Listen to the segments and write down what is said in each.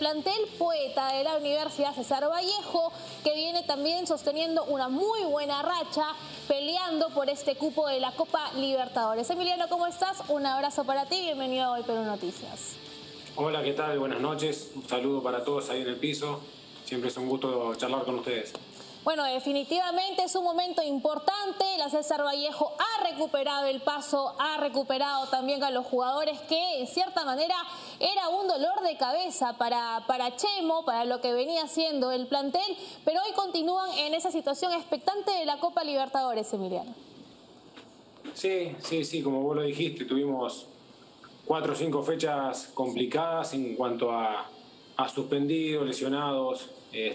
plantel poeta de la Universidad César Vallejo, que viene también sosteniendo una muy buena racha, peleando por este cupo de la Copa Libertadores. Emiliano, ¿cómo estás? Un abrazo para ti, bienvenido a Hoy Perú Noticias. Hola, ¿qué tal? Buenas noches. Un saludo para todos ahí en el piso. Siempre es un gusto charlar con ustedes. Bueno, definitivamente es un momento importante. La César Vallejo ha recuperado el paso, ha recuperado también a los jugadores que en cierta manera era un dolor de cabeza para Chemo, para lo que venía siendo el plantel, pero hoy continúan en esa situación expectante de la Copa Libertadores, Emiliano. Sí, como vos lo dijiste, tuvimos 4 o 5 fechas complicadas en cuanto a suspendidos, lesionados,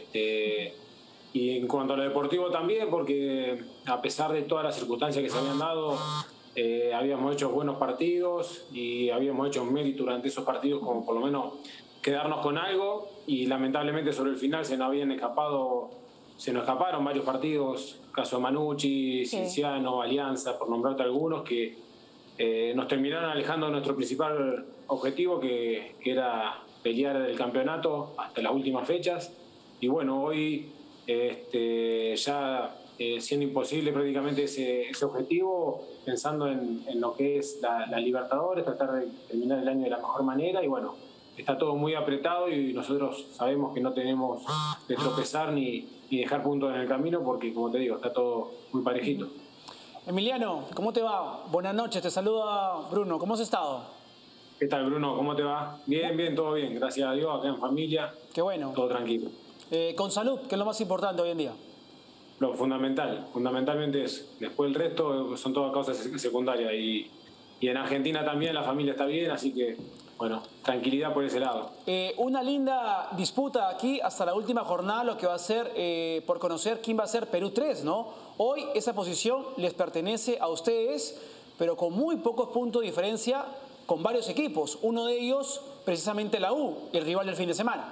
y en cuanto a lo deportivo también, porque a pesar de todas las circunstancias que se habían dado, habíamos hecho buenos partidos y habíamos hecho mérito durante esos partidos, como por lo menos quedarnos con algo, y lamentablemente sobre el final se nos escaparon varios partidos, caso Manucci, Cienciano, Alianza, por nombrarte algunos, que nos terminaron alejando de nuestro principal objetivo, que era pelear el campeonato hasta las últimas fechas. Y bueno, hoy ya siendo imposible prácticamente ese objetivo, pensando en lo que es la Libertadores, tratar de terminar el año de la mejor manera, y bueno, está todo muy apretado y nosotros sabemos que no tenemos que tropezar ni dejar puntos en el camino, porque como te digo, está todo muy parejito. Emiliano, ¿cómo te va? Buenas noches, te saluda Bruno, ¿cómo has estado? ¿Qué tal, Bruno? ¿Cómo te va? Bien, todo bien, gracias a Dios, acá en familia. Qué bueno. Todo tranquilo. Con salud, que es lo más importante hoy en día. Lo fundamentalmente es. Después el resto son todas causas secundarias, y en Argentina también la familia está bien, así que, bueno, tranquilidad por ese lado. Una linda disputa aquí hasta la última jornada, lo que va a ser por conocer quién va a ser Perú 3, ¿no? Hoy esa posición les pertenece a ustedes, pero con muy pocos puntos de diferencia con varios equipos. Uno de ellos, precisamente la U, el rival del fin de semana.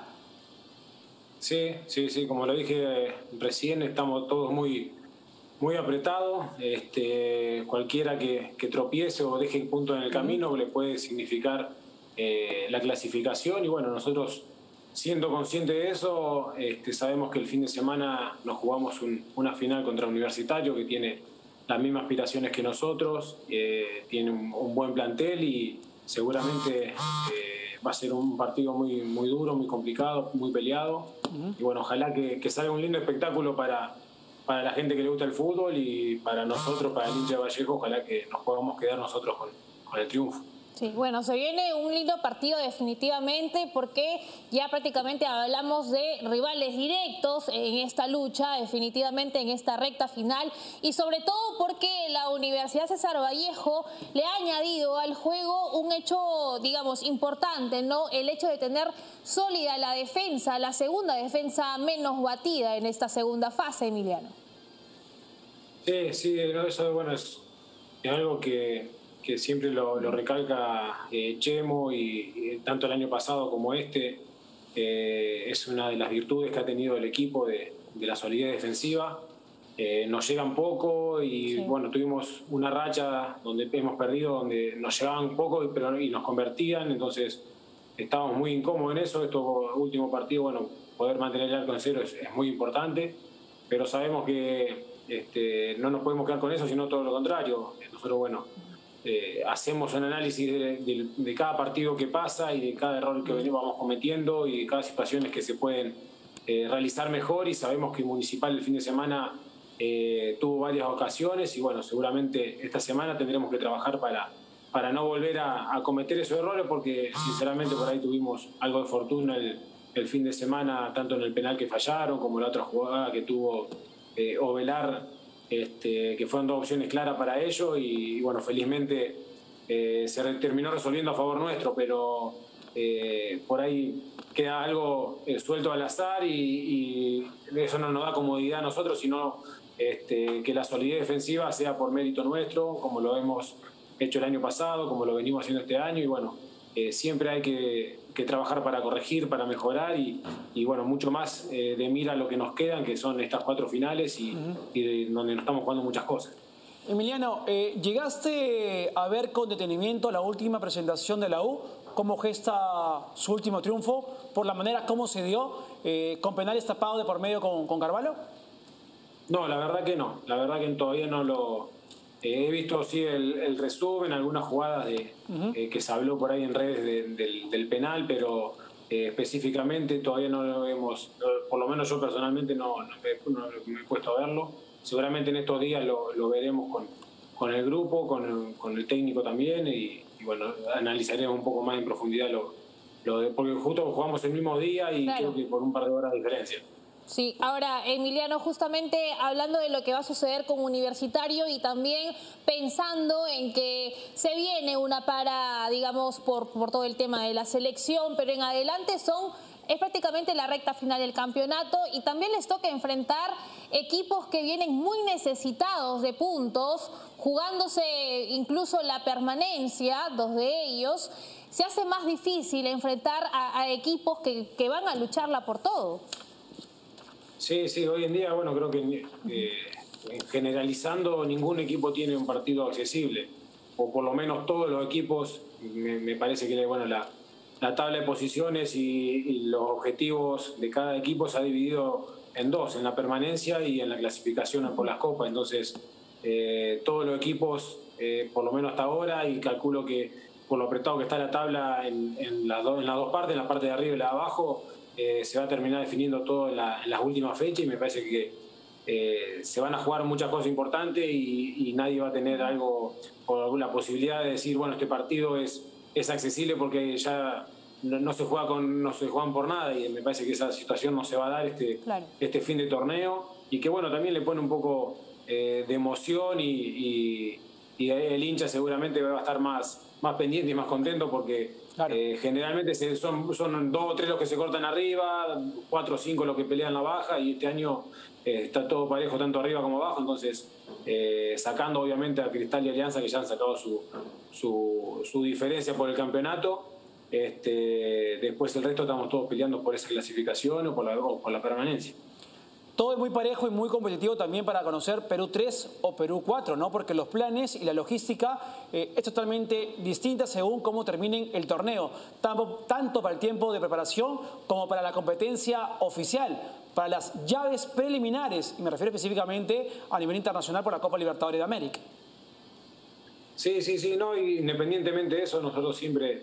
Sí, como lo dije recién, estamos todos muy apretados. Cualquiera que tropiece o deje puntos en el camino le puede significar la clasificación, y bueno, nosotros, siendo conscientes de eso, sabemos que el fin de semana nos jugamos una final contra Universitario, que tiene las mismas aspiraciones que nosotros, tiene un buen plantel y seguramente va a ser un partido muy duro, muy complicado, muy peleado. Y bueno, ojalá que salga un lindo espectáculo para la gente que le gusta el fútbol, y para nosotros, para el hincha de Vallejo, ojalá que nos podamos quedar nosotros con el triunfo. Sí, bueno, se viene un lindo partido definitivamente, porque ya prácticamente hablamos de rivales directos en esta lucha, definitivamente en esta recta final, y sobre todo porque la Universidad César Vallejo le ha añadido al juego un hecho, digamos, importante, ¿no? El hecho de tener sólida la defensa, la segunda defensa menos batida en esta segunda fase, Emiliano. Sí, eso bueno, es algo que siempre lo recalca Chemo, y tanto el año pasado como es una de las virtudes que ha tenido el equipo de la solidez defensiva. Nos llegan poco y bueno, tuvimos una racha donde hemos perdido, donde nos llegaban poco y nos convertían, entonces estábamos muy incómodos en eso. Estos últimos partidos, bueno, poder mantener el arco en cero es muy importante, pero sabemos que no nos podemos quedar con eso, sino todo lo contrario. Nosotros, bueno, hacemos un análisis de cada partido que pasa y de cada error que vamos cometiendo y de cada situaciones que se pueden realizar mejor, y sabemos que Municipal el fin de semana tuvo varias ocasiones, y bueno, seguramente esta semana tendremos que trabajar para no volver a cometer esos errores, porque sinceramente por ahí tuvimos algo de fortuna el fin de semana, tanto en el penal que fallaron como la otra jugada que tuvo Ovelar, que fueron 2 opciones claras para ellos, y bueno, felizmente se terminó resolviendo a favor nuestro, pero por ahí queda algo suelto al azar, y eso no nos da comodidad a nosotros, sino que la solidez defensiva sea por mérito nuestro, como lo hemos hecho el año pasado, como lo venimos haciendo este año, y bueno, siempre hay que trabajar para corregir, para mejorar, y bueno, mucho más de mira lo que nos quedan, que son estas 4 finales, y donde nos estamos jugando muchas cosas. Emiliano, ¿llegaste a ver con detenimiento la última presentación de la U? ¿Cómo gesta su último triunfo? ¿Por la manera como se dio? ¿Con penales tapados de por medio con Carvalho? No, la verdad que no. La verdad que todavía no lo... he visto sí el resumen, algunas jugadas que se habló por ahí en redes del penal, pero específicamente todavía no lo hemos... Por lo menos yo personalmente no me he puesto a verlo. Seguramente en estos días lo veremos con el grupo, con el técnico también y bueno, analizaremos un poco más en profundidad porque justo jugamos el mismo día y Claro. creo que por un par de horas de diferencia. Sí, ahora Emiliano, justamente hablando de lo que va a suceder con Universitario y también pensando en que se viene una para, digamos, por todo el tema de la selección, pero en adelante es prácticamente la recta final del campeonato y también les toca enfrentar equipos que vienen muy necesitados de puntos, jugándose incluso la permanencia, 2 de ellos. Se hace más difícil enfrentar a equipos que van a lucharla por todo. Sí, sí, hoy en día, bueno, creo que generalizando, ningún equipo tiene un partido accesible, o por lo menos todos los equipos, me parece que bueno, la tabla de posiciones y los objetivos de cada equipo se ha dividido en dos, en la permanencia y en la clasificación por las copas. Entonces, todos los equipos, por lo menos hasta ahora, y calculo que por lo apretado que está la tabla en las dos partes, en la parte de arriba y la de abajo, se va a terminar definiendo todo en las últimas fechas y me parece que se van a jugar muchas cosas importantes y nadie va a tener algo o la posibilidad de decir, bueno, este partido es accesible porque ya no se juegan por nada y me parece que esa situación no se va a dar este fin de torneo y que bueno, también le pone un poco de emoción y el hincha seguramente va a estar más pendiente y más contento porque claro. Generalmente son 2 o 3 los que se cortan arriba, 4 o 5 los que pelean la baja y este año está todo parejo tanto arriba como abajo, entonces sacando obviamente a Cristal y Alianza que ya han sacado su diferencia por el campeonato, después el resto estamos todos peleando por esa clasificación o por la permanencia. Todo es muy parejo y muy competitivo también para conocer Perú 3 o Perú 4, ¿no? Porque los planes y la logística es totalmente distinta según cómo terminen el torneo, tanto para el tiempo de preparación como para la competencia oficial, para las llaves preliminares, y me refiero específicamente a nivel internacional por la Copa Libertadores de América. Sí, no, independientemente de eso, nosotros siempre...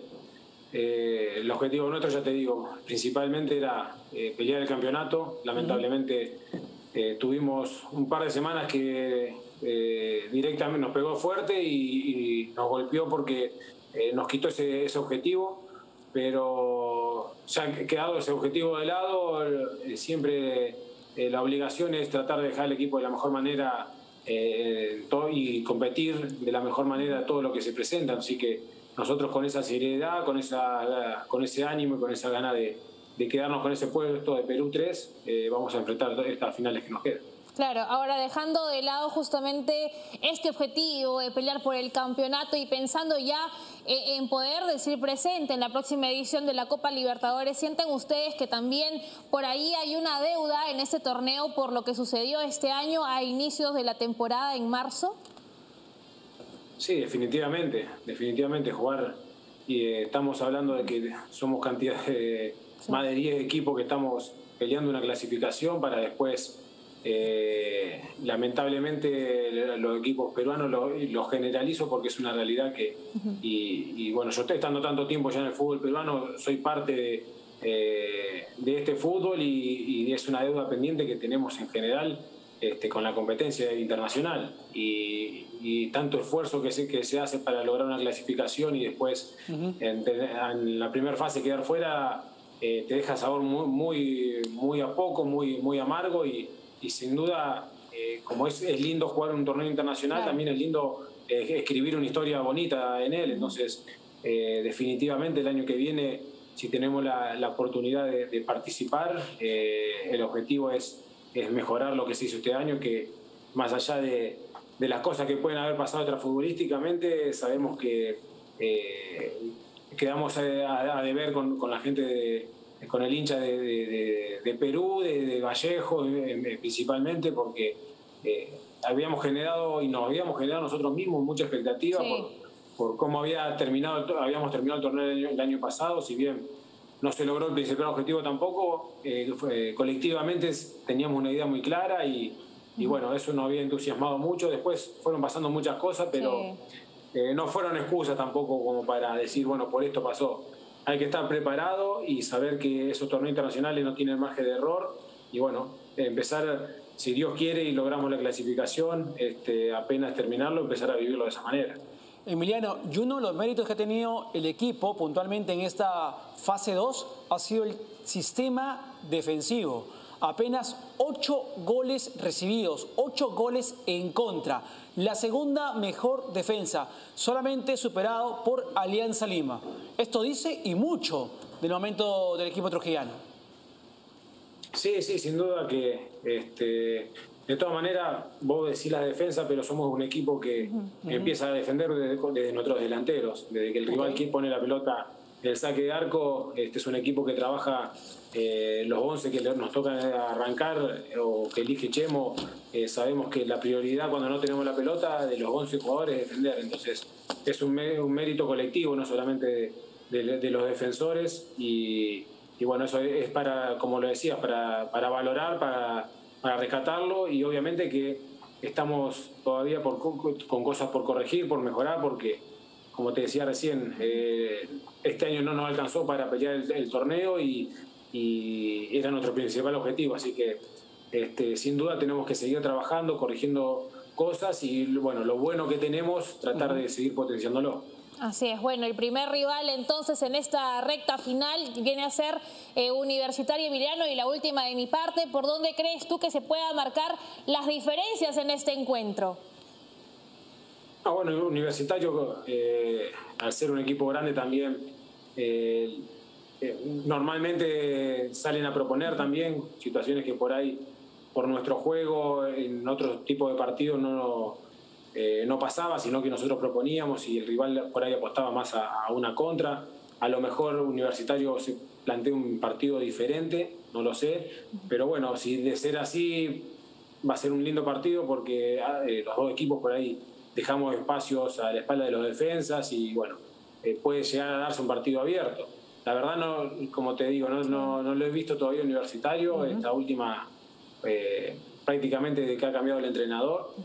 el objetivo nuestro, ya te digo, principalmente era pelear el campeonato. Lamentablemente tuvimos un par de semanas que directamente nos pegó fuerte y nos golpeó porque nos quitó ese objetivo, pero ya quedado ese objetivo de lado, siempre la obligación es tratar de dejar al equipo de la mejor manera y competir de la mejor manera todo lo que se presenta, así que nosotros con esa seriedad, con ese ánimo y con esa gana de quedarnos con ese puesto de Perú 3, vamos a enfrentar estas finales que nos quedan. Claro, ahora dejando de lado justamente este objetivo de pelear por el campeonato y pensando ya en poder decir presente en la próxima edición de la Copa Libertadores, ¿sienten ustedes que también por ahí hay una deuda en este torneo por lo que sucedió este año a inicios de la temporada en marzo? Sí, definitivamente jugar, y estamos hablando de que somos cantidad de más de 10 equipos que estamos peleando una clasificación para después, lamentablemente los equipos peruanos los generalizo porque es una realidad que, y bueno, yo estoy estando tanto tiempo ya en el fútbol peruano, soy parte de este fútbol y es una deuda pendiente que tenemos en general con la competencia internacional y tanto esfuerzo que se hace para lograr una clasificación y después en la primera fase quedar fuera te deja sabor muy a poco, muy amargo y sin duda como es lindo jugar un torneo internacional, claro. También es lindo escribir una historia bonita en él, entonces definitivamente el año que viene si tenemos la oportunidad de participar, el objetivo es mejorar lo que se hizo este año, que más allá de las cosas que pueden haber pasado extrafutbolísticamente, sabemos que quedamos a deber con la gente, con el hincha de Perú, de Vallejo principalmente, porque habíamos generado y nos habíamos generado nosotros mismos mucha expectativa por cómo habíamos terminado el torneo el año pasado. Si bien no se logró el principal objetivo tampoco, colectivamente teníamos una idea muy clara y bueno, eso nos había entusiasmado mucho. Después fueron pasando muchas cosas, pero no fueron excusas tampoco como para decir, bueno, por esto pasó. Hay que estar preparado y saber que esos torneos internacionales no tienen margen de error y bueno, empezar, si Dios quiere y logramos la clasificación, apenas terminarlo, empezar a vivirlo de esa manera. Emiliano, y uno de los méritos que ha tenido el equipo puntualmente en esta fase 2 ha sido el sistema defensivo. Apenas 8 goles recibidos, 8 goles en contra. La segunda mejor defensa, solamente superado por Alianza Lima. Esto dice y mucho del momento del equipo trujillano. Sí, sin duda que de todas maneras vos decís la defensa, pero somos un equipo que empieza a defender desde nuestros delanteros, desde que el rival pone la pelota en el saque de arco. Es un equipo que trabaja los 11 que nos tocan arrancar o que elige Chemo. Sabemos que la prioridad cuando no tenemos la pelota de los 11 jugadores es defender, entonces es un mérito colectivo, no solamente de los defensores y bueno, eso es para, como lo decías, para valorar, para rescatarlo y obviamente que estamos todavía con cosas por corregir, por mejorar, porque como te decía recién, este año no nos alcanzó para pelear el torneo y era nuestro principal objetivo, así que sin duda tenemos que seguir trabajando, corrigiendo cosas y bueno, lo bueno que tenemos, tratar de seguir potenciándolo. Así es, bueno, el primer rival entonces en esta recta final viene a ser Universitario Emiliano y la última de mi parte, ¿por dónde crees tú que se puedan marcar las diferencias en este encuentro? Bueno, Universitario, al ser un equipo grande también, normalmente salen a proponer también situaciones que por ahí, por nuestro juego, en otro tipo de partidos no pasaba, sino que nosotros proponíamos y el rival por ahí apostaba más a una contra. A lo mejor Universitario se plantea un partido diferente, no lo sé, pero bueno, si de ser así va a ser un lindo partido porque los dos equipos por ahí dejamos espacios a la espalda de los defensas y bueno, puede llegar a darse un partido abierto. La verdad, no, como te digo, no lo he visto todavía Universitario, esta última, prácticamente desde que ha cambiado el entrenador.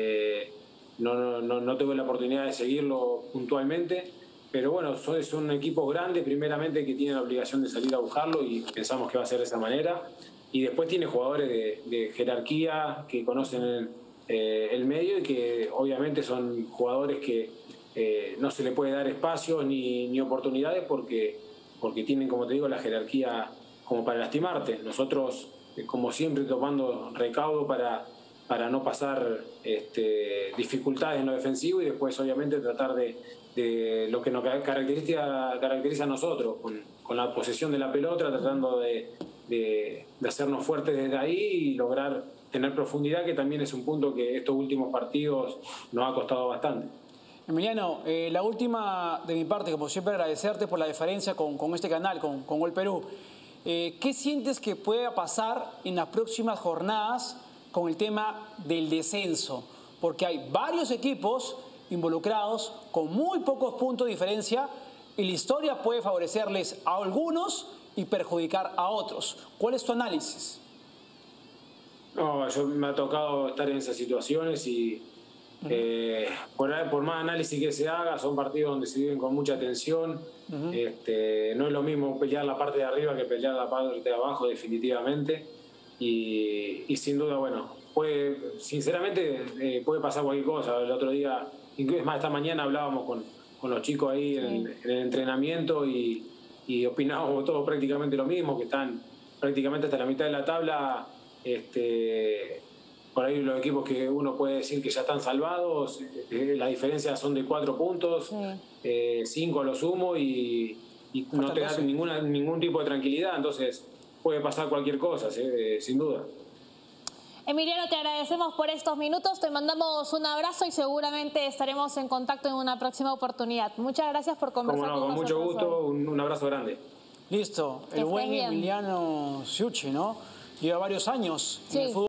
No tuve la oportunidad de seguirlo puntualmente, pero bueno, es un equipo grande, primeramente, que tiene la obligación de salir a buscarlo y pensamos que va a ser de esa manera. Y después tiene jugadores de jerarquía que conocen el medio y que obviamente son jugadores que no se le puede dar espacio ni oportunidades porque tienen, como te digo, la jerarquía como para lastimarte. Nosotros, como siempre, tomando recaudo para no pasar dificultades en lo defensivo y después obviamente tratar de lo que nos caracteriza a nosotros, con la posesión de la pelota, tratando de hacernos fuertes desde ahí y lograr tener profundidad, que también es un punto que estos últimos partidos nos ha costado bastante. Emiliano, la última de mi parte, como siempre agradecerte por la deferencia con este canal, con Gol Perú. ¿Qué sientes que pueda pasar en las próximas jornadas con el tema del descenso? Porque hay varios equipos involucrados con muy pocos puntos de diferencia y la historia puede favorecerles a algunos y perjudicar a otros. ¿Cuál es tu análisis? No, me ha tocado estar en esas situaciones y por más análisis que se haga, son partidos donde se viven con mucha tensión. No es lo mismo pelear la parte de arriba que pelear la parte de abajo, definitivamente. Y sin duda, bueno, sinceramente puede pasar cualquier cosa. El otro día, incluso más esta mañana hablábamos con los chicos ahí en el entrenamiento y opinábamos todos prácticamente lo mismo, que están prácticamente hasta la mitad de la tabla. Por ahí los equipos que uno puede decir que ya están salvados, la diferencia son de 4 puntos, 5 a lo sumo y no te da ningún tipo de tranquilidad, entonces puede pasar cualquier cosa, sin duda. Emiliano, te agradecemos por estos minutos, te mandamos un abrazo y seguramente estaremos en contacto en una próxima oportunididad. Muchas gracias por conversar con nosotros. Con mucho gusto, un abrazo grande. Listo, el buen Emiliano Siuchi, ¿no? Lleva varios años en el fútbol.